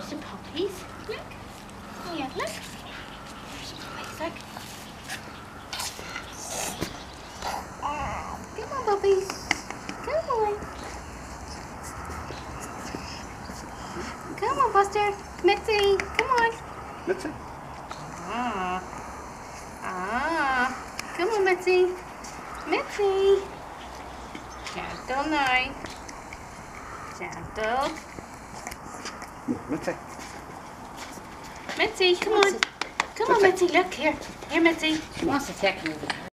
There's the puppies. Look. Oh yeah, look. There's the puppies, look. Come on, puppies. Come on. Come on, Buster. Mitzi, come on. Mitzi. Come on, Mitzi. Mitzi. Gentle now. Gentle. Mitzi. Mitzi, come on. Come on, Mitzi. Look here. Here, Mitzi. She wants to take me.